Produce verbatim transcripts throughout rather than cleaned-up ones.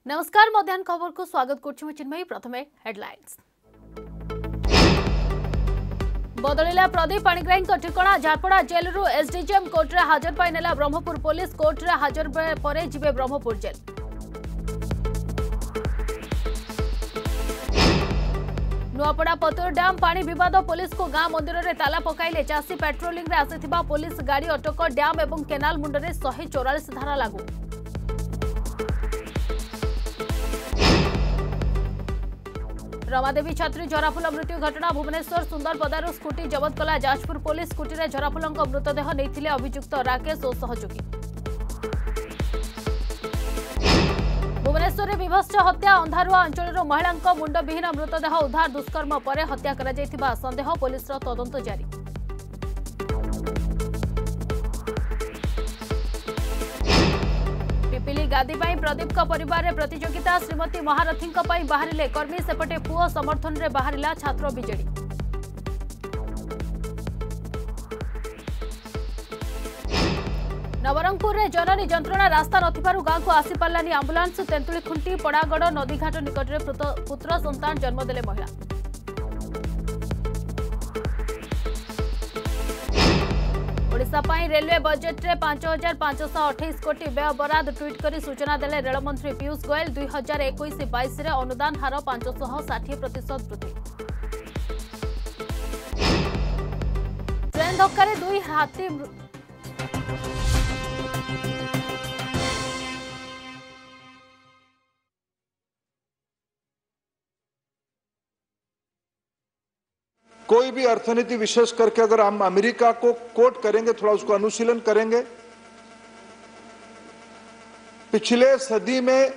नमस्कार मध्याह्न खबर को स्वागत करछु चिन्मयी। प्रथमे हेडलाइंस। बदलिला प्रदीप पाणिग्राही ठिकाना झारपड़ा जेल रु एसडीजेएम कोर्ट रे हाजर पाई नेला ब्रह्मपुर पुलिस। कोर्ट रे हाजर परे जिबे ब्रह्मपुर जेल। नुआपड़ा पतुर डैम पानी विवाद पुलिस को गां मंदिर रे ताला पकाइले चासी पेट्रोलिंग रे आसीथिबा पुलिस गाड़ी अटक डैम एवं केनाल मुंडरे एक सौ चौवालीस धारा लागू। रमादेवी छात्री झराफुल मृत्यु घटना भुवनेश्वर सुंदरपदारू स्कूटी जबत कला जाजपुर पुलिस। स्कूटी रे झराफुलंक मृतदेह नैथिले अभियुक्त राकेश और सहयोगी। भुवनेश्वर विभत्स हत्या अंधारुआ अंचल महिला मुंडविहीन मृतदेह उद्धार। दुष्कर्म पर हत्या करा जायथिबा संदेह पुलिस तदंत जारी। पिपिली गादी पाई प्रदीप का परिवार रे प्रतियोगिता। श्रीमती महारथी बाहरिले कर्मी सेपटे पुओ समर्थन रे बाहरिला छात्र बीजेडी। नवरंगपुर रे जननी जंत्रणा रास्ता नथिबारु गाँ को आसी पारलानी आंबुलांस। तेंतुली खुंटी पड़ागड़ नदीघाट निकट में पुत्र संतान जन्म देले महिला। ओडिशा पाई रेलवे बजेट रे पांच हजार पांच सौ अठाईस कोटी व्यय बराद। ट्वीट करी सूचना देले रेलमंत्री पीयूष गोयल। दुई हजार एकुश बैश अनुदान हार पांच सौ षाठी प्रतिशत वृद्धि। ट्रेन धक्का दुई हाथी कोई भी अर्थनीति विशेष करके अगर हम अमेरिका को कोट करेंगे, थोड़ा उसको अनुशीलन करेंगे, पिछले सदी में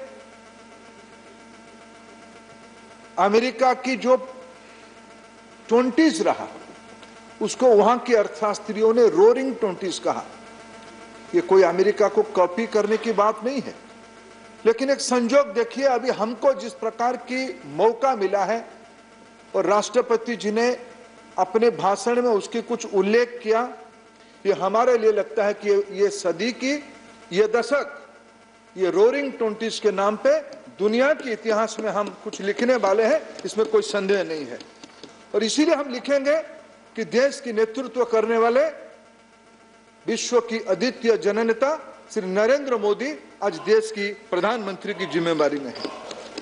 अमेरिका की जो ट्वेंटीज रहा उसको वहां की अर्थशास्त्रियों ने रोरिंग ट्वेंटीज कहा। ये कोई अमेरिका को कॉपी करने की बात नहीं है, लेकिन एक संजोग देखिए, अभी हमको जिस प्रकार की मौका मिला है और राष्ट्रपति जी ने अपने भाषण में उसकी कुछ उल्लेख किया, ये हमारे लिए लगता है कि ये सदी की, ये दशक, ये रोरिंग ट्वेंटीज के नाम पे दुनिया के इतिहास में हम कुछ लिखने वाले हैं, इसमें कोई संदेह नहीं है। और इसीलिए हम लिखेंगे कि देश की नेतृत्व करने वाले विश्व की अद्वितीय जननेता श्री नरेंद्र मोदी आज देश की प्रधानमंत्री की जिम्मेदारी में है।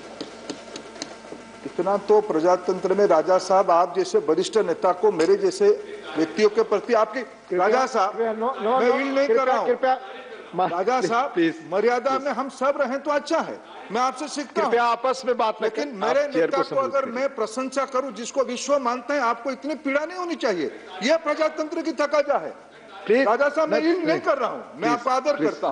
इतना तो प्रजातंत्र में राजा साहब, आप जैसे वरिष्ठ नेता को मेरे जैसे व्यक्तियों के प्रति आपकी, राजा साहब मैं विल नहीं कर रहा हूँ, राजा साहब मर्यादा में हम सब रहें तो अच्छा है, मैं आपसे सीखता हूँ, आपस में बात। लेकिन मेरे नेता को अगर मैं प्रशंसा करूं जिसको विश्व मानते हैं, आपको इतनी पीड़ा नहीं होनी चाहिए। यह प्रजातंत्र की तकाजा है। राजा साहब मैं विल नहीं कर रहा हूं, मैं आपका आदर करता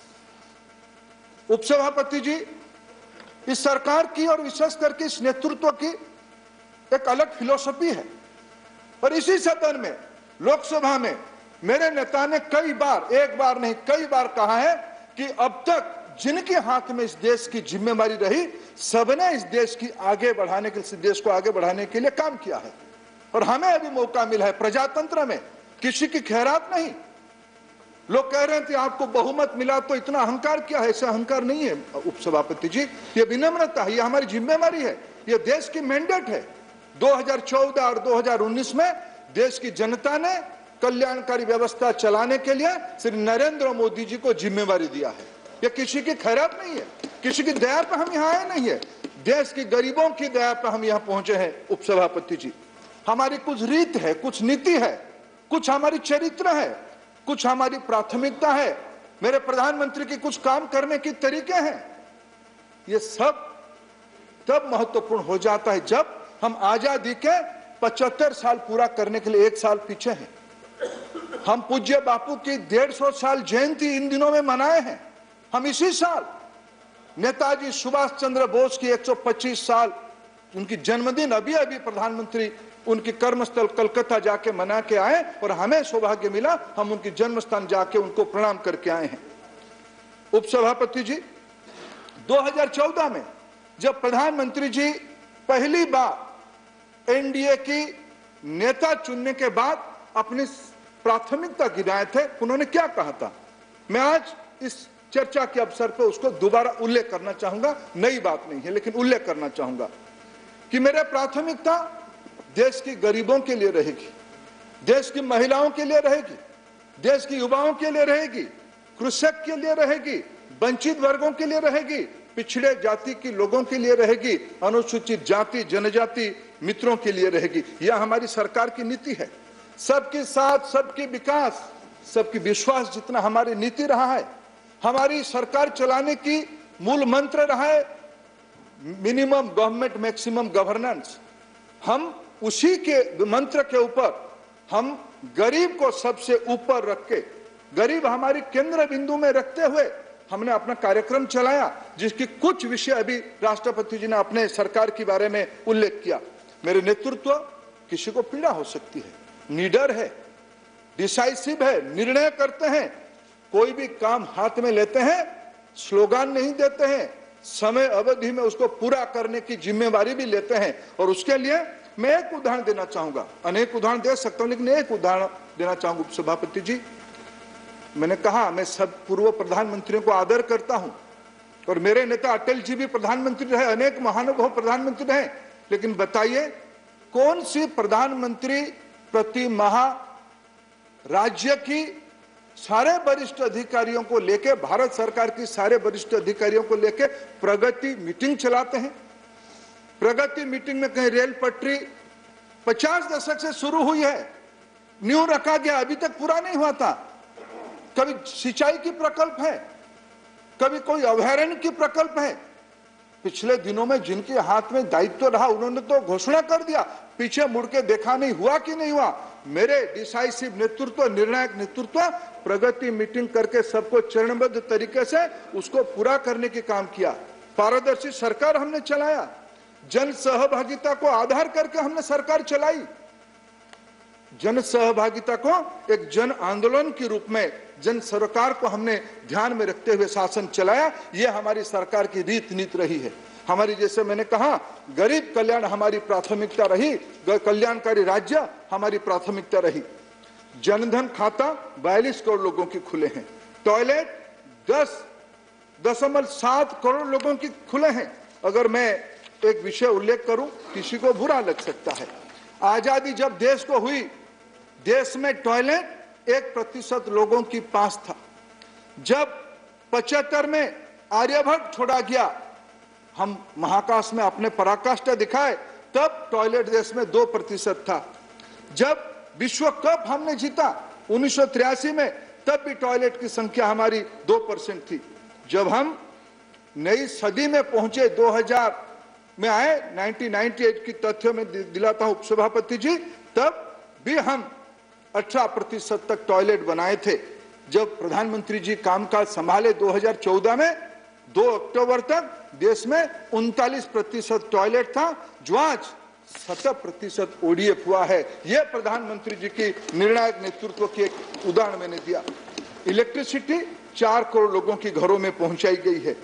हूं। उपसभापति जी, इस सरकार की और विशेष करके इस नेतृत्व की एक अलग फिलॉसफी है, और इसी सदन में लोकसभा में मेरे नेता ने कई बार, एक बार नहीं कई बार कहा है कि अब तक जिनके हाथ में इस देश की जिम्मेदारी रही, सबने इस देश की आगे बढ़ाने के लिए, देश को आगे बढ़ाने के लिए काम किया है, और हमें अभी मौका मिला है। प्रजातंत्र में किसी की खैरात नहीं। लोग कह रहे थे आपको बहुमत मिला तो इतना अहंकार क्या है, ऐसा अहंकार नहीं है उपसभापति जी, ये विनम्रता है, ये हमारी जिम्मेदारी है, ये देश की मैंडेट है। दो हजार चौदह और दो हजार उन्नीस में देश की जनता ने कल्याणकारी व्यवस्था चलाने के लिए श्री नरेंद्र मोदी जी को जिम्मेवारी दिया है। ये किसी की खैरात नहीं है, किसी की दया पर हम यहाँ आए नहीं है, देश के गरीबों की दया पर हम यहाँ पहुंचे हैं। उपसभापति जी, हमारी कुछ रीत है, कुछ नीति है, कुछ हमारी चरित्र है, कुछ हमारी प्राथमिकता है, मेरे प्रधानमंत्री की कुछ काम करने के तरीके हैं। ये सब तब महत्वपूर्ण हो जाता है जब हम आजादी के पचहत्तर साल पूरा करने के लिए एक साल पीछे हैं। हम पूज्य बापू की डेढ़ सौ साल जयंती इन दिनों में मनाए हैं। हम इसी साल नेताजी सुभाष चंद्र बोस की एक सौ पच्चीस साल उनकी जन्मदिन अभी अभी प्रधानमंत्री उनकी कर्मस्थल कलकत्ता जाके मना के आए, और हमें सौभाग्य मिला हम उनकी जन्म स्थान जाके उनको प्रणाम करके आए हैं। उपसभापति जी, दो हजार चौदह में जब प्रधानमंत्री जी पहली बार एनडीए की नेता चुनने के बाद अपनी प्राथमिकता गिनाए थे, उन्होंने क्या कहा था, मैं आज इस चर्चा के अवसर पर उसको दोबारा उल्लेख करना चाहूंगा। नई बात नहीं है, लेकिन उल्लेख करना चाहूंगा कि मेरे प्राथमिकता देश की गरीबों के लिए रहेगी, देश की महिलाओं के लिए रहेगी, देश की युवाओं के लिए रहेगी, कृषक के लिए रहेगी, वंचित वर्गों के लिए रहेगी, पिछड़े जाति के लोगों के लिए रहेगी, अनुसूचित जाति जनजाति मित्रों के लिए रहेगी। यह हमारी सरकार की नीति है। सबके साथ सबके विकास, सबकी विश्वास जितना हमारी नीति रहा है, हमारी सरकार चलाने की मूल मंत्र रहा है मिनिमम गवर्नमेंट मैक्सिमम गवर्नेंस। हम उसी के मंत्र के ऊपर हम गरीब को सबसे ऊपर रख के, गरीब हमारी केंद्र बिंदु में रखते हुए हमने अपना कार्यक्रम चलाया, जिसकी कुछ विषय अभी राष्ट्रपति जी ने अपने सरकार के बारे में उल्लेख किया। मेरे नेतृत्व किसी को पीड़ा हो सकती है, निडर है, डिसाइसिव है, निर्णय करते हैं, कोई भी काम हाथ में लेते हैं, स्लोगन नहीं देते हैं, समय अवधि में उसको पूरा करने की जिम्मेवारी भी लेते हैं। और उसके लिए मैं एक उदाहरण देना चाहूंगा, अनेक उदाहरण दे सकता हूं, लेकिन एक उदाहरण देना चाहूंगा उपसभापति जी। मैंने कहा मैं सब पूर्व प्रधानमंत्रियों को आदर करता हूं, और मेरे नेता अटल जी भी प्रधानमंत्री रहे, अनेक महानुभाव प्रधानमंत्री रहे, लेकिन बताइए कौन सी प्रधानमंत्री प्रति माह राज्य की सारे वरिष्ठ अधिकारियों को लेके, भारत सरकार की सारे वरिष्ठ अधिकारियों को लेके प्रगति मीटिंग चलाते हैं? प्रगति मीटिंग में कहीं रेल पटरी पचास दशक से शुरू हुई है, न्यू रखा गया, अभी तक पूरा नहीं हुआ था। कभी सिंचाई की प्रकल्प है, कभी कोई अभयारण्य की प्रकल्प है। पिछले दिनों में जिनके हाथ में दायित्व रहा उन्होंने तो घोषणा कर दिया, पीछे मुड़ के देखा नहीं, हुआ कि नहीं हुआ। मेरे डिसाइसिव नेतृत्व, निर्णायक नेतृत्व प्रगति मीटिंग करके सबको चरणबद्ध तरीके से उसको पूरा करने के काम किया। पारदर्शी सरकार हमने चलाया, जन सहभागिता को आधार करके हमने सरकार चलाई, जन सहभागिता को एक जन आंदोलन के रूप में जन सरकार को हमने ध्यान में रखते हुए शासन चलाया। ये हमारी सरकार की रीत नीति रही है। हमारी, जैसे मैंने कहा, गरीब कल्याण हमारी प्राथमिकता रही, कल्याणकारी राज्य हमारी प्राथमिकता रही। जनधन खाता बयालीस करोड़ लोगों के खुले हैं, टॉयलेट दस दशमलव सात करोड़ लोगों के खुले हैं। अगर मैं एक विषय उल्लेख करूं, किसी को बुरा लग सकता है, आजादी जब देश को हुई, देश में टॉयलेट एक प्रतिशत लोगों के पास था। जब पचहत्तर में आर्यभट्ट छोड़ा गया, हम महाकाश में अपने पराकाष्ठा दिखाए, तब टॉयलेट देश में दो प्रतिशत था। जब विश्व कप हमने जीता उन्नीस सौ तिरासी में, तब भी टॉयलेट की संख्या हमारी दो परसेंट थी। जब हम नई सदी में पहुंचे, दो हज़ार में आए, उन्नीस सौ अट्ठानवे की तथ्यों में दिलाता हूं उपसभापति जी, तब भी हम अठारह प्रतिशत तक टॉयलेट बनाए थे। जब प्रधानमंत्री जी कामकाज संभाले दो हज़ार चौदह में, दो अक्टूबर तक देश में उनतालीस प्रतिशत टॉयलेट था, जो आज सत्तर प्रतिशत ओडीएफ हुआ है। यह प्रधानमंत्री जी की निर्णायक नेतृत्व की एक उदाहरण मैंने दिया। इलेक्ट्रिसिटी चार करोड़ लोगों के घरों में पहुंचाई गई है।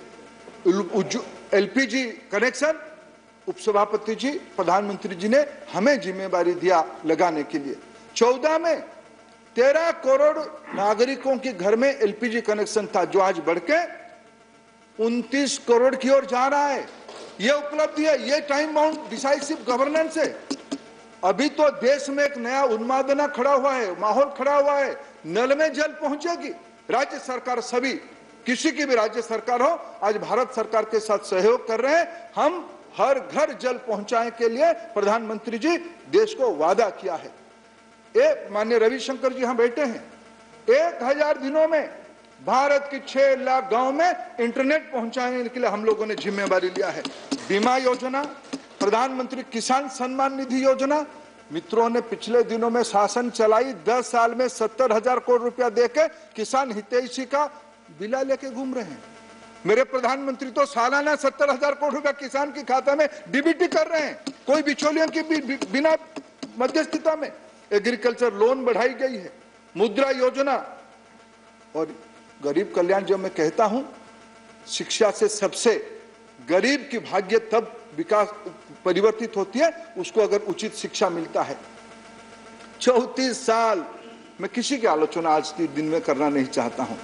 एलपीजी कनेक्शन उपसभापति जी, प्रधानमंत्री जी ने हमें जिम्मेवारी दिया लगाने के लिए। चौदह में तेरह करोड़ नागरिकों के घर में एलपीजी कनेक्शन था, जो आज बढ़ के उनतीस करोड़ की ओर जा रहा है। ये उपलब्धि है, ये टाइम बाउंड डिसाइसिव गवर्नेंस है। अभी तो देश में एक नया उन्मादना खड़ा हुआ है, माहौल खड़ा हुआ है। नल में जल पहुंचेगी। राज्य सरकार, सभी, किसी की भी राज्य सरकार हो, आज भारत सरकार के साथ सहयोग कर रहे हैं। हम हर घर जल पहुंचाने के लिए प्रधानमंत्री जी देश को वादा किया है। एक माननीय रविशंकर जी यहां बैठे हैं, एक हजार दिनों में भारत के छह लाख गांव में इंटरनेट पहुंचाने के लिए हम लोगों ने जिम्मेवारी लिया है। बीमा योजना, प्रधानमंत्री किसान सम्मान निधि योजना, मित्रों ने पिछले दिनों में शासन चलाई, दस साल में सत्तर हजार करोड़ रुपया देके किसान हितैषी का बिला लेके घूम रहे हैं। मेरे प्रधानमंत्री तो सालाना सत्तर हजार करोड़ रुपया किसान के खाते में डीबीटी कर रहे हैं, कोई बिचौलियों की भी, भी, बिना मध्यस्थता में। एग्रीकल्चर लोन बढ़ाई गई है, मुद्रा योजना। और गरीब कल्याण जब मैं कहता हूं, शिक्षा से सबसे गरीब की भाग्य तब विकास परिवर्तित होती है, उसको अगर उचित शिक्षा मिलता है। चौंतीस साल, मैं किसी की आलोचना आज के दिन में करना नहीं चाहता हूं।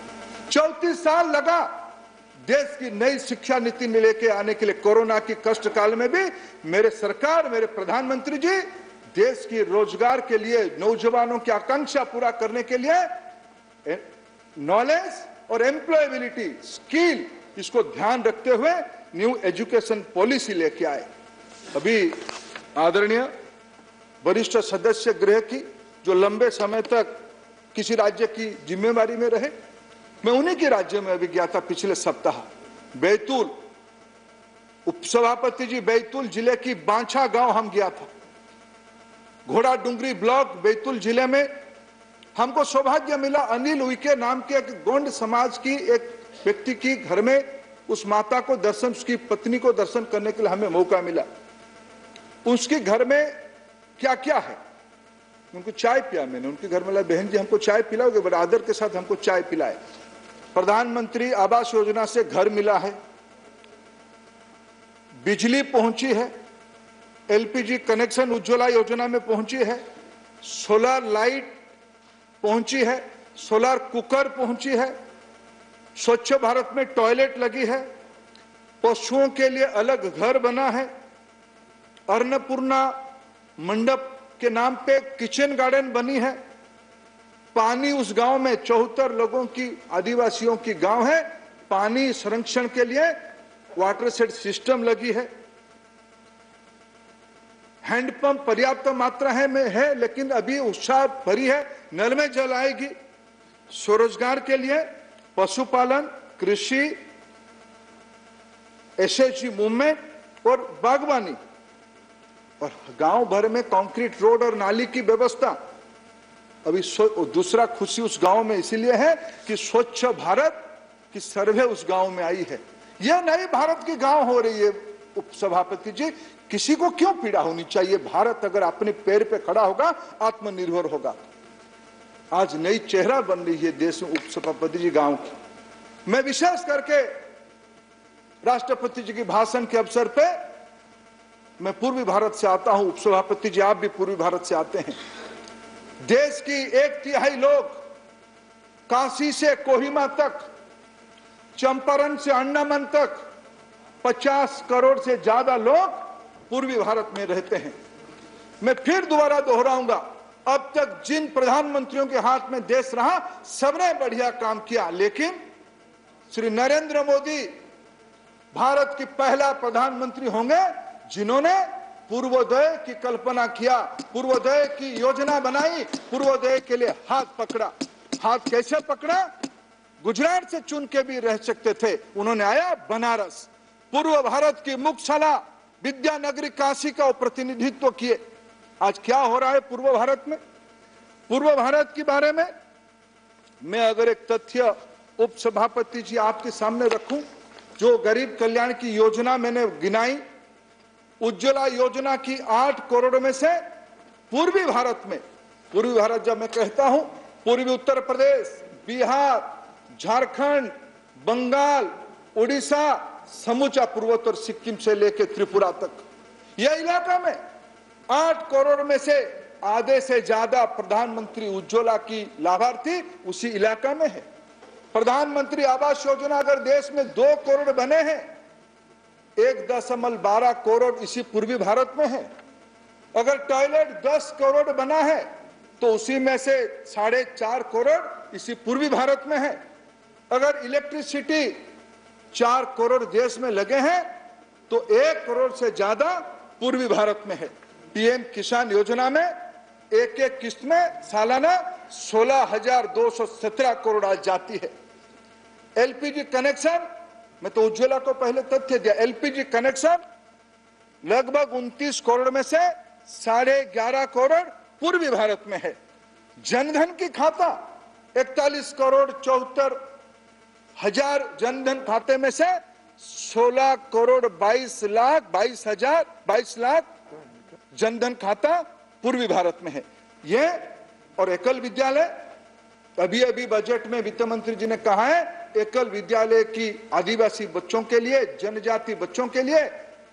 चौंतीस साल लगा देश की नई शिक्षा नीति लेके आने के लिए। कोरोना की कष्ट काल में भी मेरे सरकार, मेरे प्रधानमंत्री जी देश की रोजगार के लिए, नौजवानों की आकांक्षा पूरा करने के लिए नॉलेज और एम्प्लॉयबिलिटी, स्किल, इसको ध्यान रखते हुए न्यू एजुकेशन पॉलिसी लेके आए। अभी आदरणीय वरिष्ठ सदस्य गृह की जो लंबे समय तक किसी राज्य की जिम्मेवारी में रहे, मैं उन्हीं के राज्य में अभी गया था पिछले सप्ताह। बैतूल, उपसभापति जी बैतूल जिले की बांछा गांव हम गया था। घोड़ा डुंगरी ब्लॉक बैतूल जिले में हमको सौभाग्य मिला, अनिल उइके नाम के एक गोंड समाज की एक व्यक्ति की घर में उस माता को दर्शन, उसकी पत्नी को दर्शन करने के लिए हमें मौका मिला। उसके घर में क्या क्या है, उनको चाय पिया मैंने। उनके घर में, बहन जी हमको चाय पिलाओगे? बड़े आदर के साथ हमको चाय पिलाए। प्रधानमंत्री आवास योजना से घर मिला है, बिजली पहुंची है, एलपीजी कनेक्शन उज्ज्वला योजना में पहुंची है, सोलर लाइट पहुंची है, सोलर कुकर पहुंची है, स्वच्छ भारत में टॉयलेट लगी है, पशुओं के लिए अलग घर बना है, अन्नपूर्णा मंडप के नाम पे किचन गार्डन बनी है, पानी उस गांव में चौहत्तर लोगों की, आदिवासियों की गांव है, पानी संरक्षण के लिए वाटर सेट सिस्टम लगी है, हैंडपंप पर्याप्त मात्रा है में है, लेकिन अभी उत्साह भरी है, नल में जल आएगी। स्वरोजगार के लिए पशुपालन, कृषि, एसएचजी मूवमेंट और बागवानी, और गांव भर में कंक्रीट रोड और नाली की व्यवस्था। अभी दूसरा खुशी उस गांव में इसीलिए है कि स्वच्छ भारत की सर्वे उस गांव में आई है। यह नई भारत की गांव हो रही है। उपसभापति जी, किसी को क्यों पीड़ा होनी चाहिए? भारत अगर अपने पैर पे खड़ा होगा, आत्मनिर्भर होगा। आज नई चेहरा बन रही है देश में उपसभापति जी गांव की। मैं विशेष करके राष्ट्रपति जी के भाषण के अवसर पे, मैं पूर्वी भारत से आता हूं, उपसभापति जी आप भी पूर्वी भारत से आते हैं। देश की एक तिहाई लोग काशी से कोहिमा तक, चंपारण से अंडमान तक पचास करोड़ से ज्यादा लोग पूर्वी भारत में रहते हैं। मैं फिर दोबारा दोहराऊंगा, अब तक जिन प्रधानमंत्रियों के हाथ में देश रहा, सबने बढ़िया काम किया, लेकिन श्री नरेंद्र मोदी भारत के पहला प्रधानमंत्री होंगे जिन्होंने पूर्वोदय की कल्पना किया, पूर्वोदय की योजना बनाई, पूर्वोदय के लिए हाथ पकड़ा। हाथ कैसे पकड़ा? गुजरात से चुन के भी रह सकते थे, उन्होंने आया बनारस, पूर्व भारत की मुख्यशाला विद्यानगरी काशी का प्रतिनिधित्व किए। आज क्या हो रहा है पूर्व भारत में? पूर्व भारत के बारे में मैं अगर एक तथ्य उपसभापति जी आपके सामने रखूं, जो गरीब कल्याण की योजना मैंने गिनाई, उज्ज्वला योजना की आठ करोड़ में से पूर्वी भारत में, पूर्वी भारत जब मैं कहता हूं, पूर्वी उत्तर प्रदेश, बिहार, झारखंड, बंगाल, उड़ीसा, समूचा पूर्वोत्तर सिक्किम से लेकर त्रिपुरा तक, यह इलाका में आठ करोड़ में से आधे से ज्यादा प्रधानमंत्री उज्ज्वला की लाभार्थी उसी इलाका में है। प्रधानमंत्री आवास योजना अगर देश में दो करोड़ बने हैं, एक दशमलव बारह करोड़ इसी पूर्वी भारत में है। अगर टॉयलेट दस करोड़ बना है तो उसी में से साढ़े चार करोड़ इसी पूर्वी भारत में है। अगर इलेक्ट्रिसिटी चार करोड़ देश में लगे हैं तो एक करोड़ से ज्यादा पूर्वी भारत में है। पीएम किसान योजना में एक एक किस्त में सालाना सोलह हजार दो सौ सत्रह करोड़ आज जाती है। एलपीजी कनेक्शन, मैं तो उज्ज्वला को पहले तथ्य दिया, एलपीजी कनेक्शन लगभग उनतीस करोड़ में से साढ़े ग्यारह करोड़ पूर्वी भारत में है। जनधन की खाता इकतालीस करोड़ चौहत्तर हजार जनधन खाते में से सोलह करोड़ बाईस लाख बाईस हजार बाईस लाख जनधन खाता पूर्वी भारत में है। ये और एकल विद्यालय, अभी अभी बजट में वित्त मंत्री जी ने कहा है एकल विद्यालय की आदिवासी बच्चों के लिए, जनजाति बच्चों के लिए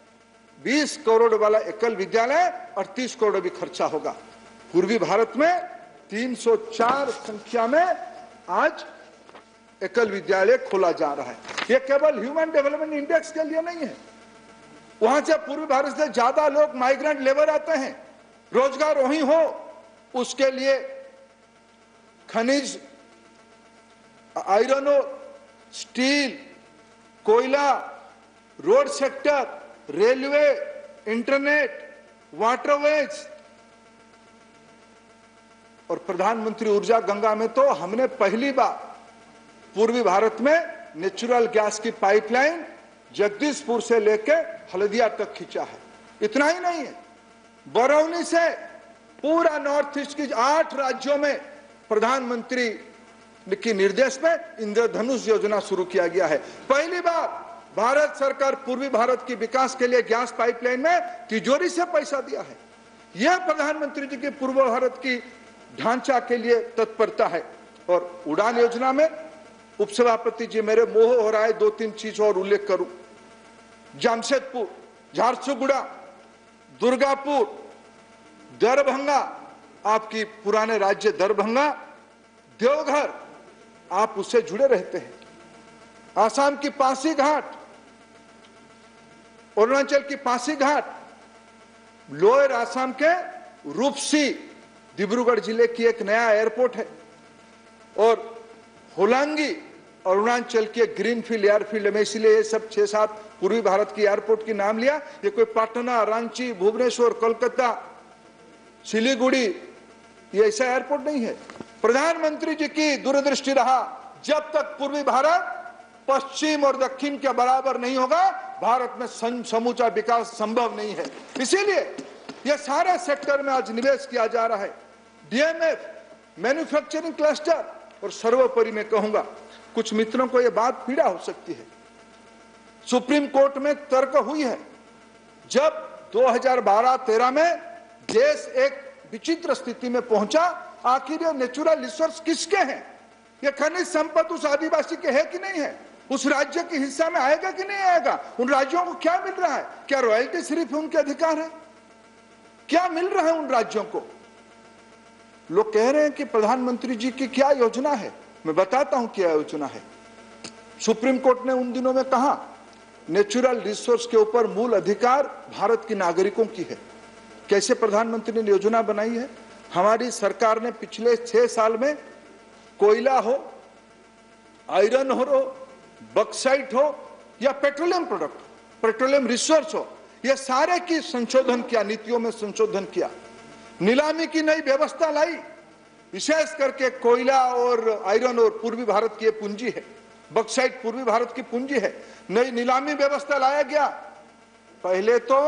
बीस करोड़ वाला एकल विद्यालय और तीस करोड़ भी खर्चा होगा। पूर्वी भारत में तीन सौ चार संख्या में आज एकल विद्यालय खोला जा रहा है। ये केवल ह्यूमन डेवलपमेंट इंडेक्स के लिए नहीं है, वहां से पूर्वी भारत से ज्यादा लोग माइग्रेंट लेबर आते हैं, रोजगार वहीं हो उसके लिए खनिज, आयरन और स्टील, कोयला, road sector, railway, internet, waterways और प्रधानमंत्री ऊर्जा गंगा में तो हमने पहली बार पूर्वी भारत में नेचुरल गैस की पाइपलाइन जगदीशपुर से लेकर हल्दिया तक खींचा है। इतना ही नहीं है, बरौनी से पूरा नॉर्थ ईस्ट की आठ राज्यों में प्रधानमंत्री के निर्देश में इंद्रधनुष योजना शुरू किया गया है। पहली बार भारत सरकार पूर्वी भारत की विकास के लिए गैस पाइपलाइन में तिजोरी से पैसा दिया है। यह प्रधानमंत्री जी के पूर्व भारत की ढांचा के लिए तत्परता है। और उड़ान योजना में उपसभापति जी मेरे मोह हो रहा है, दो तीन चीज और उल्लेख करूं। जमशेदपुर, झारसुगुड़ा, दुर्गापुर, दरभंगा, आपकी पुराने राज्य दरभंगा, देवघर, आप उससे जुड़े रहते हैं। आसाम की पासीघाट, अरुणाचल की पासीघाट, लोअर आसाम के रूपसी, डिब्रूगढ़ जिले की एक नया एयरपोर्ट है। और होलांगी, अरुणाचल के ग्रीनफील्ड एयरफील्ड में, इसलिए ये सब छह सात पूर्वी भारत की एयरपोर्ट की नाम लिया। ये कोई पटना, रांची, भुवनेश्वर, कोलकाता, सिलीगुड़ी ये ऐसा एयरपोर्ट नहीं है। प्रधानमंत्री जी की दूरदृष्टि रहा, जब तक पूर्वी भारत पश्चिम और दक्षिण के बराबर नहीं होगा, भारत में समूचा विकास संभव नहीं है। इसीलिए ये सारे सेक्टर में आज निवेश किया जा रहा है। डीएमएफ, मैन्युफैक्चरिंग क्लस्टर, और सर्वोपरि मैं कहूंगा, कुछ मित्रों को यह बात पीड़ा हो सकती है, सुप्रीम कोर्ट में तर्क हुई है। जब दो हज़ार बारह तेरह में देश एक विचित्र स्थिति में पहुंचा, आखिर ये नेचुरल रिसोर्स किसके हैं? ये खनिज संपत्ति उस आदिवासी के है कि नहीं है? उस राज्य के हिस्सा में आएगा कि नहीं आएगा? उन राज्यों को क्या मिल रहा है? क्या रॉयल्टी सिर्फ उनके अधिकार है? क्या मिल रहा है उन राज्यों को? लोग कह रहे हैं कि प्रधानमंत्री जी की क्या योजना है। मैं बताता हूं क्या योजना है। सुप्रीम कोर्ट ने उन दिनों में कहा, नेचुरल रिसोर्स के ऊपर मूल अधिकार भारत के नागरिकों की है। कैसे प्रधानमंत्री ने योजना बनाई है? हमारी सरकार ने पिछले छह साल में कोयला हो, आयरन हो, बक्साइट हो या पेट्रोलियम प्रोडक्ट, पेट्रोलियम रिसोर्स हो, यह सारे की संशोधन किया, नीतियों में संशोधन किया, नीलामी की नई व्यवस्था लाई। विशेष करके कोयला और आयरन और पूर्वी भारत की पूंजी है, बक्साइट पूर्वी भारत की पूंजी है। नई नीलामी व्यवस्था लाया गया। पहले तो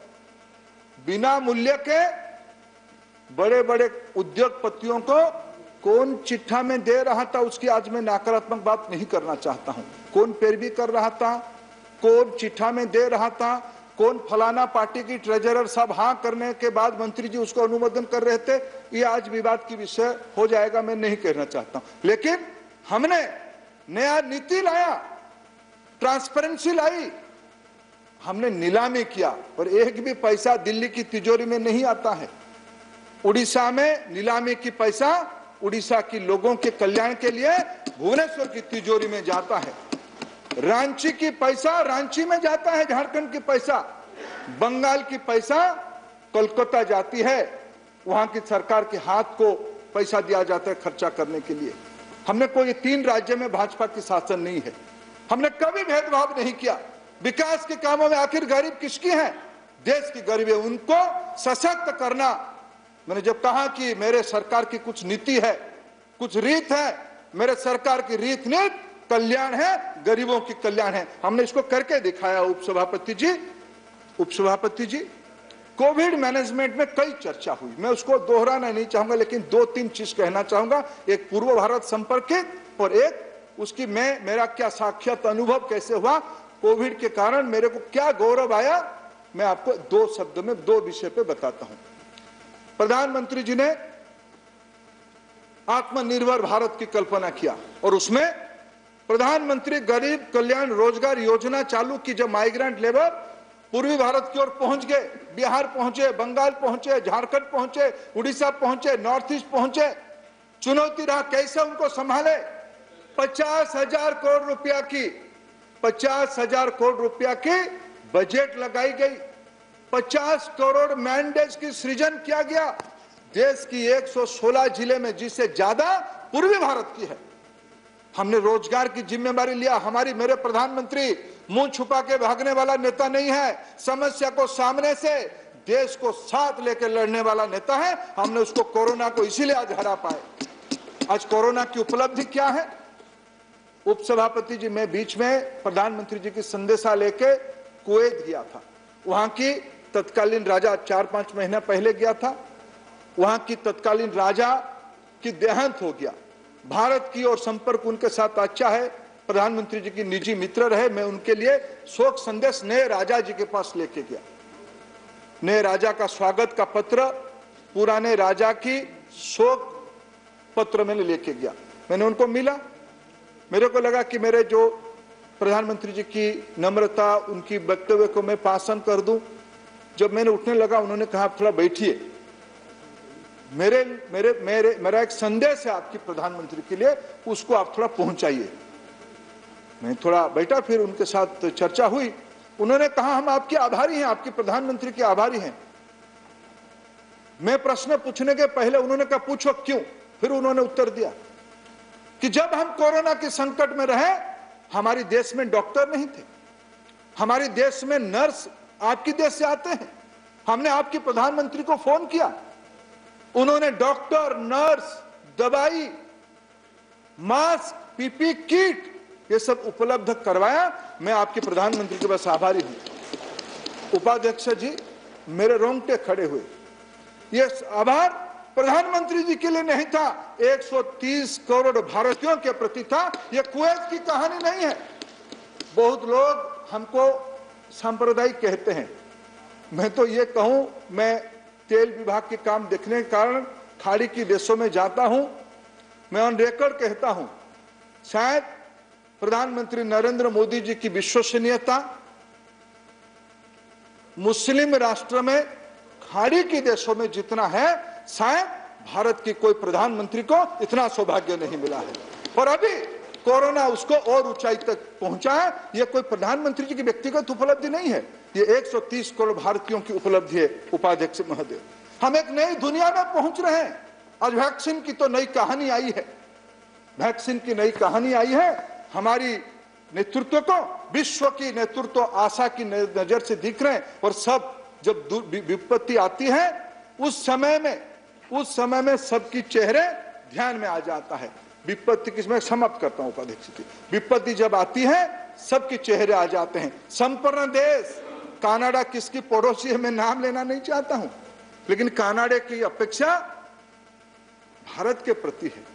बिना मूल्य के बड़े बड़े उद्योगपतियों को कौन चिट्ठा में दे रहा था, उसकी आज मैं नकारात्मक बात नहीं करना चाहता हूं। कौन पैरवी कर रहा था, कौन चिट्ठा में दे रहा था, कौन फलाना पार्टी की ट्रेजरर, सब हाँ करने के बाद मंत्री जी उसको अनुमोदन कर रहे थे, ये आज विवाद की विषय हो जाएगा, मैं नहीं कहना चाहता हूं। लेकिन हमने नया नीति लाया, ट्रांसपेरेंसी लाई, हमने नीलामी किया और एक भी पैसा दिल्ली की तिजोरी में नहीं आता है। उड़ीसा में नीलामी की पैसा उड़ीसा की लोगों के कल्याण के लिए भुवनेश्वर की तिजोरी में जाता है। रांची की पैसा रांची में जाता है, झारखंड की पैसा, बंगाल की पैसा कोलकाता जाती है, वहां की सरकार के हाथ को पैसा दिया जाता है खर्चा करने के लिए। हमने कोई तीन राज्य में भाजपा की शासन नहीं है, हमने कभी भेदभाव नहीं किया। विकास के कामों में आखिर गरीब किसकी है? देश की गरीब है, उनको सशक्त करना। मैंने जब कहा कि मेरे सरकार की कुछ नीति है, कुछ रीत है, मेरे सरकार की रीत नीति कल्याण है, गरीबों की कल्याण है, हमने इसको करके दिखाया। उपसभापति जी उपसभापति जी कोविड मैनेजमेंट में कई चर्चा हुई, मैं उसको दोहराना नहीं चाहूंगा, लेकिन दो तीन चीज कहना चाहूंगा। एक पूर्व भारत संपर्कित और एक उसकी मैं मेरा क्या साक्षात अनुभव कैसे हुआ, कोविड के कारण मेरे को क्या गौरव आया, मैं आपको दो शब्द में दो विषय पे बताता हूं। प्रधानमंत्री जी ने आत्मनिर्भर भारत की कल्पना किया और उसमें प्रधानमंत्री गरीब कल्याण रोजगार योजना चालू की। जब माइग्रेंट लेबर पूर्वी भारत की ओर पहुंच गए, बिहार पहुंचे, बंगाल पहुंचे, झारखंड पहुंचे, उड़ीसा पहुंचे, नॉर्थ ईस्ट पहुंचे, चुनौती रहा कैसे उनको संभाले। पचास हजार करोड़ रुपया की पचास हजार करोड़ रुपया की बजट लगाई गई, पचास करोड़ मैंडेज की सृजन किया गया। देश की एक सौ सोलह जिले में जिससे ज्यादा पूर्वी भारत की है। हमने रोजगार की जिम्मेदारी लिया। हमारी मेरे प्रधानमंत्री मुंह छुपा के भागने वाला नेता नहीं है, समस्या को सामने से देश को साथ लेकर लड़ने वाला नेता है। हमने उसको कोरोना को इसीलिए आज हरा पाए। आज कोरोना की उपलब्धि क्या है? उपसभापति जी, मैं बीच में प्रधानमंत्री जी की संदेशा लेके कुवैत गया था। वहां की तत्कालीन राजा चार पांच महीना पहले गया था। वहां की तत्कालीन राजा की देहांत हो गया। भारत की और संपर्क उनके साथ अच्छा है। प्रधानमंत्री जी की निजी मित्र रहे। मैं उनके लिए शोक संदेश नए राजा जी के पास लेके गया। नए राजा का स्वागत का पत्र, पुराने राजा की शोक पत्र मैंने लेके गया। मैंने उनको मिला। मेरे को लगा कि मेरे जो प्रधानमंत्री जी की नम्रता, उनकी वक्तव्य को मैं पासन कर दूं। जब मैंने उठने लगा, उन्होंने कहा थोड़ा बैठिए, मेरे मेरे मेरे मेरा एक संदेश है आपकी प्रधानमंत्री के लिए, उसको आप थोड़ा पहुंचाइए। मैं थोड़ा बैठा, फिर उनके साथ चर्चा हुई। उन्होंने कहा हम आपके आभारी हैं, आपके प्रधानमंत्री के आभारी हैं। मैं प्रश्न पूछने के पहले उन्होंने कहा पूछो क्यों। फिर उन्होंने उत्तर दिया कि जब हम कोरोना के संकट में रहे, हमारे देश में डॉक्टर नहीं थे, हमारे देश में नर्स आपके देश से आते हैं। हमने आपके प्रधानमंत्री को फोन किया, उन्होंने डॉक्टर, नर्स, दवाई, मास्क, पीपी किट ये सब उपलब्ध करवाया। मैं आपके प्रधानमंत्री के बस आभारी हूं। उपाध्यक्ष जी, मेरे रोंगटे खड़े हुए। ये आभार प्रधानमंत्री जी के लिए नहीं था, एक सौ तीस करोड़ भारतीयों के प्रति था। ये कुवैत की कहानी नहीं है। बहुत लोग हमको सांप्रदायिक कहते हैं। मैं तो ये कहूं, मैं तेल विभाग के काम देखने के कारण खाड़ी के देशों में जाता हूं। मैं ऑन रिकॉर्ड कहता हूं, शायद प्रधानमंत्री नरेंद्र मोदी जी की विश्वसनीयता मुस्लिम राष्ट्र में, खाड़ी के देशों में जितना है, शायद भारत की कोई प्रधानमंत्री को इतना सौभाग्य नहीं मिला है। और अभी कोरोना उसको और ऊंचाई तक पहुंचा है। यह कोई प्रधानमंत्री जी की व्यक्तिगत उपलब्धि नहीं है, ये एक सौ तीस करोड़ भारतीयों की उपलब्धि है। उपाध्यक्ष महोदय, हम एक नई दुनिया में पहुंच रहे हैं। आज वैक्सीन की तो नई कहानी आई है, वैक्सीन की नई कहानी आई है। हमारी नेतृत्व को विश्व की नेतृत्व आशा की नजर से दिख रहे हैं। और सब जब विपत्ति आती है, उस समय में उस समय में सबकी चेहरे ध्यान में आ जाता है। विपत्ति किसमें समाप्त करता हूं उपाध्यक्ष जी। विपत्ति जब आती है, सबके चेहरे आ जाते हैं। संपूर्ण देश, कनाडा किसकी पड़ोसी है मैं नाम लेना नहीं चाहता हूं, लेकिन कनाडा की अपेक्षा भारत के प्रति है।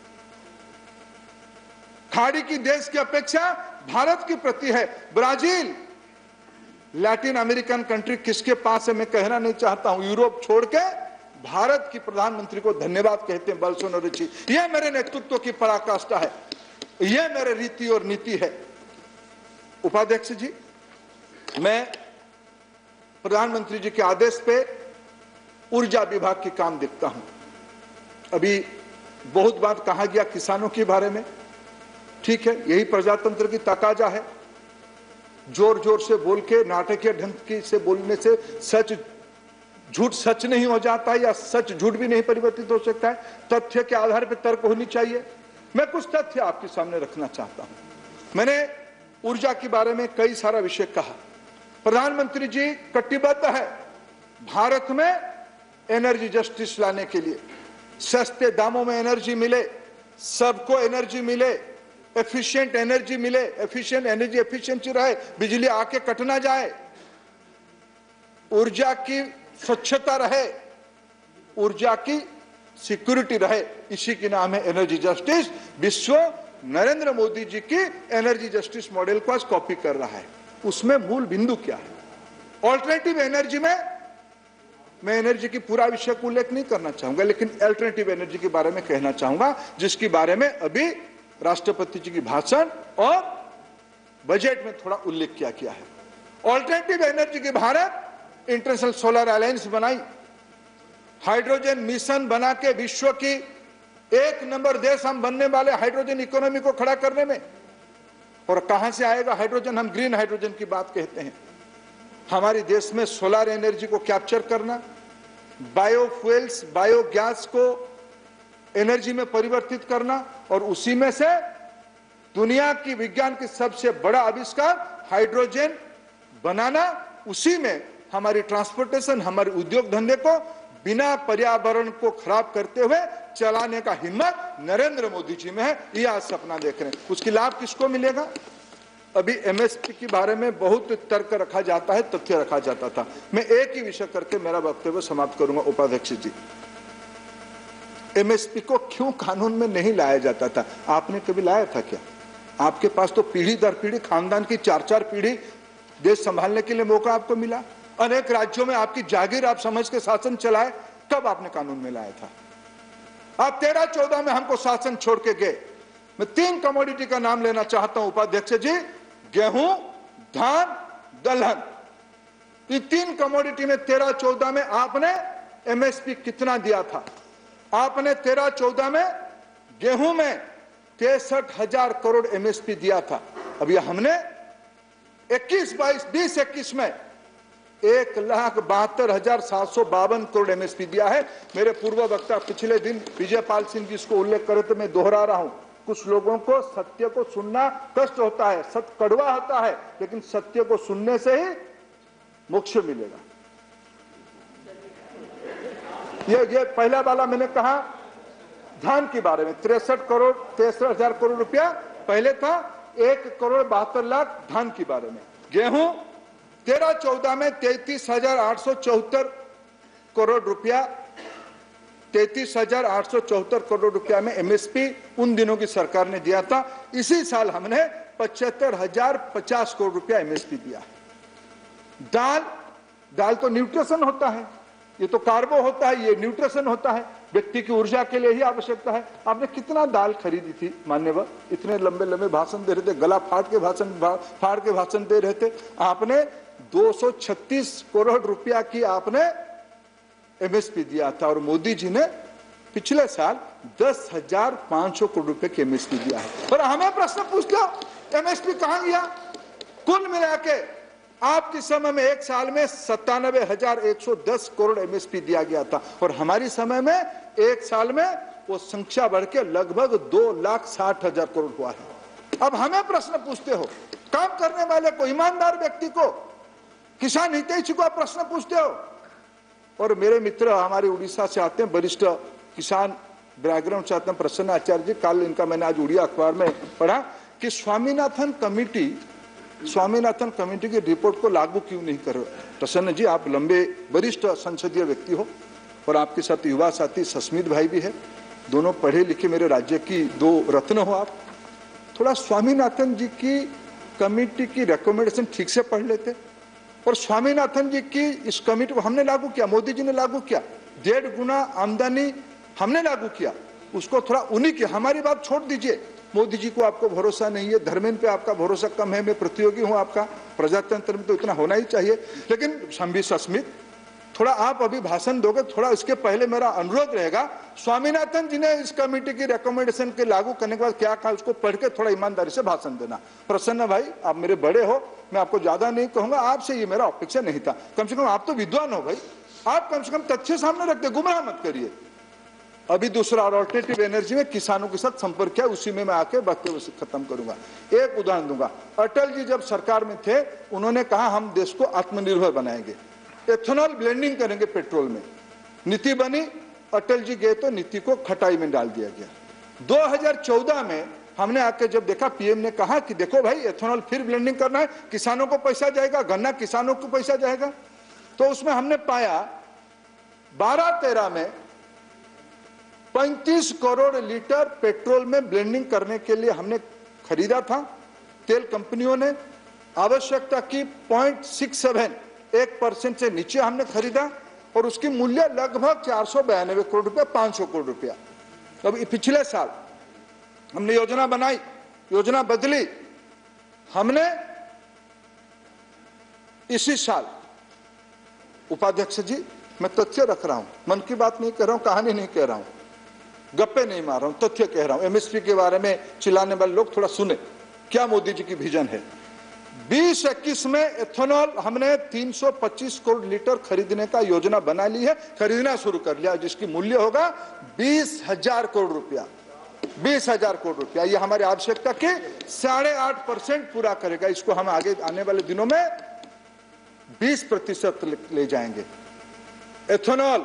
खाड़ी की देश की अपेक्षा भारत के प्रति है। ब्राजील, लैटिन अमेरिकन कंट्री किसके पास है मैं कहना नहीं चाहता हूं। यूरोप छोड़ के भारत की प्रधानमंत्री को धन्यवाद कहते हैं बोल्सोनारो जी। यह मेरे नेतृत्व की पराकाष्ठा है, यह मेरे रीति और नीति है। उपाध्यक्ष जी, मैं प्रधानमंत्री जी के आदेश पे ऊर्जा विभाग की काम देखता हूं। अभी बहुत बात कहा गया किसानों के बारे में, ठीक है, यही प्रजातंत्र की तकाजा है। जोर जोर से बोल के, नाटकीय ढंग से बोलने से सच झूठ सच नहीं हो जाता है, या सच झूठ भी नहीं परिवर्तित हो सकता है। तथ्य के आधार पर तर्क होनी चाहिए। मैं कुछ तथ्य आपके सामने रखना चाहता हूं। मैंने ऊर्जा के बारे में कई सारा विषय कहा। प्रधानमंत्री जी कटिबद्ध है भारत में एनर्जी जस्टिस लाने के लिए। सस्ते दामों में एनर्जी मिले, सबको एनर्जी मिले, एफिशिएंट एनर्जी मिले, एफिशिएंट एनर्जी एफिशिएंसी रहे, बिजली आके कट ना जाए, ऊर्जा की स्वच्छता रहे, ऊर्जा की सिक्योरिटी रहे। इसी के नाम है एनर्जी जस्टिस। विश्व नरेंद्र मोदी जी की एनर्जी जस्टिस मॉडल को आज कॉपी कर रहा है। उसमें मूल बिंदु क्या है? ऑल्टरनेटिव एनर्जी में मैं एनर्जी की पूरा विषय को उल्लेख नहीं करना चाहूंगा, लेकिन अल्टरनेटिव एनर्जी के बारे में कहना चाहूंगा, जिसके बारे में अभी राष्ट्रपति जी की भाषण और बजट में थोड़ा उल्लेख किया गया है। ऑल्टरनेटिव एनर्जी के भारत इंटरनेशनल सोलर अलायंस बनाई, हाइड्रोजन मिशन बना के विश्व की एक नंबर देश हम बनने वाले हाइड्रोजन इकोनॉमी को खड़ा करने में। और कहां से आएगा हाइड्रोजन? हम ग्रीन हाइड्रोजन की बात कहते हैं। हमारे देश में सोलर एनर्जी को कैप्चर करना, बायोफ्यूल्स बायोगैस को एनर्जी में परिवर्तित करना और उसी में से दुनिया की विज्ञान की सबसे बड़ा आविष्कार हाइड्रोजन बनाना, उसी में हमारी ट्रांसपोर्टेशन, हमारे उद्योग धंधे को बिना पर्यावरण को खराब करते हुए चलाने का हिम्मत नरेंद्र मोदी जी में है। ये आज सपना देख रहे हैं। उसकी लाभ किसको मिलेगा? अभी एमएसपी के बारे में बहुत तर्क रखा जाता है, तथ्य रखा जाता था। मैं एक ही विषय करके मेरा वक्तव्य समाप्त करूंगा। उपाध्यक्ष जी, एमएसपी को क्यों कानून में नहीं लाया जाता था? आपने कभी लाया था क्या? आपके पास तो पीढ़ी दर पीढ़ी, खानदान की चार चार पीढ़ी देश संभालने के लिए मौका आपको मिला। अनेक राज्यों में आपकी जागीर आप समझ के शासन चलाए, कब आपने कानून में लाया था? आप तेरह चौदह में हमको शासन छोड़ के गए। मैं तीन कमोडिटी का नाम लेना चाहता हूं उपाध्यक्ष जी, गेहूं, धान, दलहन। ये तीन कमोडिटी में तेरह चौदह में आपने एमएसपी कितना दिया था? आपने तेरह चौदह में गेहूं में तिरसठ हजार करोड़ एमएसपी दिया था। अभी हमने इक्कीस बाईस बीस इक्कीस में एक लाख बहत्तर हजार सात सौ बावन करोड़ एमएसपी दिया है। मेरे पूर्व वक्ता पिछले दिन विजय पाल सिंह जी इसको उल्लेख करे तो मैं दोहरा रहा हूं। कुछ लोगों को सत्य को सुनना कष्ट होता है, सत्य कड़वा होता है, लेकिन सत्य को सुनने से ही मोक्ष मिलेगा। ये ये पहला वाला मैंने कहा धान के बारे में तिरसठ करोड़ तिरसठ हजार करोड़ रुपया पहले था, एक करोड़ बहत्तर लाख धान के बारे में। गेहूं तेरह चौदह में तैतीस हजार आठ सौ चौहत्तर करोड़ रुपया तैतीस हजार आठ सौ चौहत्तर करोड़ रुपया में एमएसपी उन दिनों की सरकार ने दिया था। इसी साल हमने पचहत्तर हजार पचास करोड़ रुपया एमएसपी दिया है। दाल दाल तो न्यूट्रिशन होता है, ये तो कार्बो होता है, ये न्यूट्रिशन होता है, व्यक्ति की ऊर्जा के लिए ही आवश्यकता है। आपने कितना दाल खरीदी थी मान्यवर? इतने लंबे लंबे भाषण दे रहे थे, गला फाड़ के भाषण फाड़ के भाषण दे रहे थे। आपने दो सौ छत्तीस करोड़ रुपया की आपने एमएसपी दिया था और मोदी जी ने पिछले साल दस हजार पांच सौ करोड़ रुपए की एमएसपी दिया है। और हमें प्रश्न पूछते हो एमएसपी कहां गया? कुल मिला के आपके समय में एक साल में सत्तानवे हजार एक सौ दस करोड़ एमएसपी दिया गया था और हमारी समय में एक साल में वो संख्या बढ़ के लगभग दो लाख साठ हजार करोड़ हुआ है। अब हमें प्रश्न पूछते हो, काम करने वाले को, ईमानदार व्यक्ति को, किसान हितैषी को आप प्रश्न पूछते हो। और मेरे मित्र हमारे उड़ीसा से आते हैं, वरिष्ठ किसान बैकग्राउंड से आते हैं, प्रसन्न आचार्य जी। कल इनका मैंने आज उड़िया अखबार में पढ़ा कि स्वामीनाथन कमेटी स्वामीनाथन कमेटी की रिपोर्ट को लागू क्यों नहीं कर रहे? प्रसन्न जी, आप लंबे वरिष्ठ संसदीय व्यक्ति हो और आपके साथ युवा साथी सस्मित भाई भी है, दोनों पढ़े लिखे मेरे राज्य की दो रत्न हो आप। थोड़ा स्वामीनाथन जी की कमेटी की रिकमेंडेशन ठीक से पढ़ लेते। और स्वामीनाथन जी की इस कमेटी को हमने लागू किया, मोदी जी ने लागू किया, डेढ़ गुना आमदनी हमने लागू किया, उसको थोड़ा उन्हीं की, हमारी बात छोड़ दीजिए। मोदी जी को आपको भरोसा नहीं है, धर्मेंद्र पे आपका भरोसा कम है, मैं प्रतियोगी हूं आपका, प्रजातंत्र में तो इतना होना ही चाहिए। लेकिन शंभी सस्मित, थोड़ा आप अभी भाषण दोगे, थोड़ा इसके पहले मेरा अनुरोध रहेगा, स्वामीनाथन जी ने इस कमेटी की रिकमेंडेशन के लागू करने के बाद क्या कहा उसको पढ़ के थोड़ा ईमानदारी से भाषण देना। प्रसन्न भाई, आप मेरे बड़े हो, मैं आपको ज्यादा नहीं कहूंगा, आपसे ये मेरा अपेक्षा नहीं था। कम से कम आप तो विद्वान हो भाई, आप कम से कम तथ्य सामने रखते, गुमराह मत करिए। अभी दूसरा अल्टरनेटिव एनर्जी में किसानों के साथ संपर्क किया, उसी में मैं आके वक्तव्य से खत्म करूंगा। एक उदाहरण दूंगा, अटल जी जब सरकार में थे उन्होंने कहा हम देश को आत्मनिर्भर बनाएंगे, एथेनॉल ब्लेंडिंग करेंगे पेट्रोल में। नीति बनी, अटल जी गए तो नीति को खटाई में डाल दिया गया। दो हज़ार चौदह में हमने आके जब देखा, पीएम ने कहा कि देखो भाई एथेनॉल फिर ब्लेंडिंग करना है, किसानों को पैसा जाएगा, गन्ना किसानों को पैसा जाएगा। तो उसमें हमने पाया बारह तेरह में पैंतीस करोड़ लीटर पेट्रोल में ब्लेंडिंग करने के लिए हमने खरीदा था। तेल कंपनियों ने आवश्यकता की पॉइंट सिक्स सेवन एक परसेंट से नीचे हमने खरीदा और उसकी मूल्य लगभग चार सौ बयानबे करोड़ रुपया, पांच सौ करोड़ रुपया। अब पिछले साल हमने योजना बनाई, योजना बदली, हमने इसी साल, उपाध्यक्ष जी मैं तथ्य रख रहा हूं, मन की बात नहीं कह रहा हूं, कहानी नहीं कह रहा हूं, गप्पे नहीं मार रहा हूं, तथ्य कह रहा हूं। एमएसपी के बारे में चिल्लाने वाले लोग थोड़ा सुने, क्या मोदी जी की विजन है। बीस इक्कीस में एथेनॉल हमने तीन सौ पच्चीस करोड़ लीटर खरीदने का योजना बना ली है, खरीदना शुरू कर लिया, जिसकी मूल्य होगा बीस हजार करोड़ रुपया। बीस हजार करोड़ रुपया ये हमारी आवश्यकता के साढ़े आठ परसेंट पूरा करेगा। इसको हम आगे आने वाले दिनों में बीस प्रतिशत ले जाएंगे। एथेनॉल,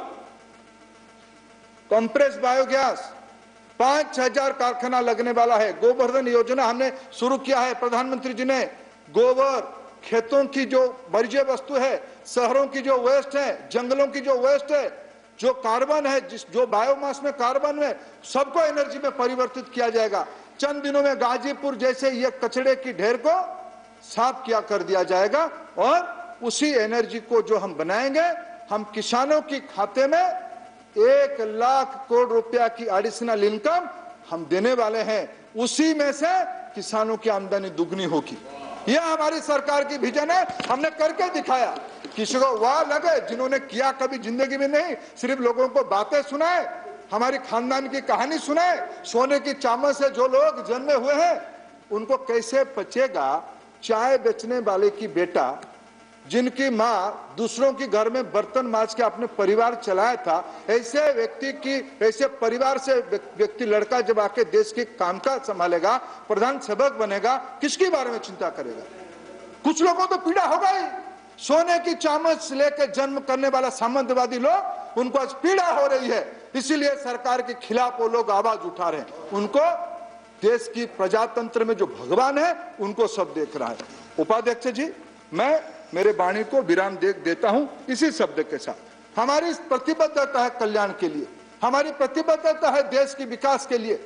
कंप्रेस बायोगैस, पांच हजार कारखाना लगने वाला है। गोवर्धन योजना हमने शुरू किया है, प्रधानमंत्री जी ने गोबर, खेतों की जो वर्ज्य वस्तु है, शहरों की जो वेस्ट है, जंगलों की जो वेस्ट है, जो कार्बन है, जिस जो बायोमास में कार्बन है, सबको एनर्जी में परिवर्तित किया जाएगा। चंद दिनों में गाजीपुर जैसे ये कचड़े की ढेर को साफ किया कर दिया जाएगा और उसी एनर्जी को जो हम बनाएंगे, हम किसानों की खाते में एक लाख करोड़ रुपया की एडिशनल इनकम हम देने वाले हैं। उसी में से किसानों की आमदनी दुगनी होगी। यह हमारी सरकार की विजन है, हमने करके दिखाया। किसी को वाह लगे, जिन्होंने किया कभी जिंदगी में नहीं, सिर्फ लोगों को बातें सुनाए, हमारी खानदान की कहानी सुनाए। सोने की चामच से जो लोग जन्मे हुए हैं उनको कैसे पचेगा चाय बेचने वाले की बेटा, जिनकी माँ दूसरों के घर में बर्तन मांज के अपने परिवार चलाया था। ऐसे व्यक्ति की, ऐसे परिवार से व्यक्ति लड़का जब आके देश के कामकाज संभालेगा, प्रधान सेवक बनेगा, किसके बारे में चिंता करेगा। कुछ लोगों को पीड़ा होगा ही। सोने की चामच लेकर जन्म करने वाला सामंतवादी लोग, उनको आज पीड़ा हो रही है, इसीलिए सरकार के खिलाफ वो लोग आवाज उठा रहे हैं। उनको देश की प्रजातंत्र में जो भगवान है उनको सब देख रहा है। उपाध्यक्ष जी, मैं मेरे वाणी को विराम दे देता हूं इसी शब्द के साथ। हमारी प्रतिबद्धता है कल्याण के लिए, हमारी प्रतिबद्धता है देश के विकास के लिए।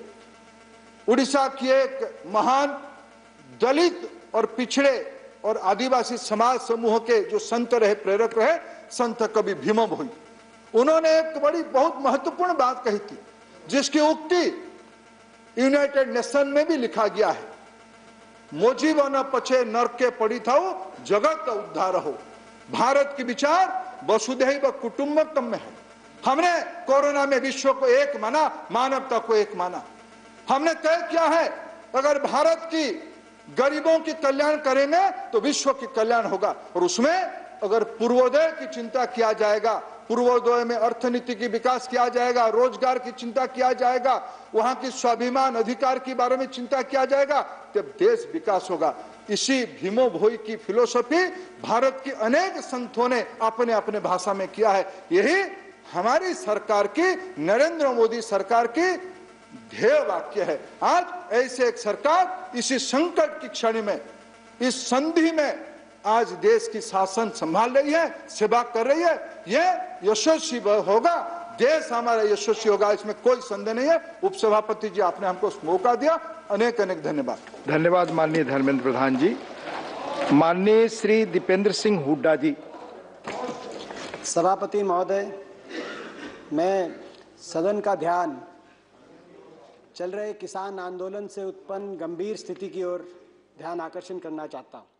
उड़ीसा की एक महान दलित और पिछड़े और आदिवासी समाज समूह के जो संत रहे, प्रेरक रहे, संत कवि भीम भोई, उन्होंने एक बड़ी बहुत महत्वपूर्ण बात कही थी, जिसकी उक्ति यूनाइटेड नेशन में भी लिखा गया है। मोजीब न पछे नरक के पड़ी था जगत उद्धार हो। भारत की विचार वसुधैव कुटुंबकम में है। हमने कोरोना में विश्व को एक माना, मानवता को एक माना। हमने तय किया है, अगर भारत की गरीबों की कल्याण करेंगे तो विश्व की कल्याण होगा। और उसमें अगर पूर्वोदय की चिंता किया जाएगा, पूर्वोदय में अर्थनीति की विकास किया जाएगा, रोजगार की चिंता किया जाएगा, वहां की स्वाभिमान अधिकार के बारे में चिंता किया जाएगा, तब देश विकास होगा। इसी भीमो भोई की फिलोसफी भारत की अनेक संतों ने अपने अपने भाषा में किया है। यही हमारी सरकार की, नरेंद्र मोदी सरकार की ध्येय वाक्य है। आज ऐसे एक सरकार इसी संकट की क्षण में, इस संधि में आज देश की शासन संभाल रही है, सेवा कर रही है। यह यशस्वी होगा, देश हमारा यशस्वी होगा, इसमें कोई संदेह नहीं है। उपसभापति जी, आपने हमको मौका दिया, अनेक अनेक धन्यवाद। धन्यवाद माननीय धर्मेंद्र प्रधान जी। माननीय श्री दीपेंद्र सिंह हुड्डा जी। सभापति महोदय, मैं सदन का ध्यान चल रहे किसान आंदोलन से उत्पन्न गंभीर स्थिति की ओर ध्यान आकर्षण करना चाहता हूं।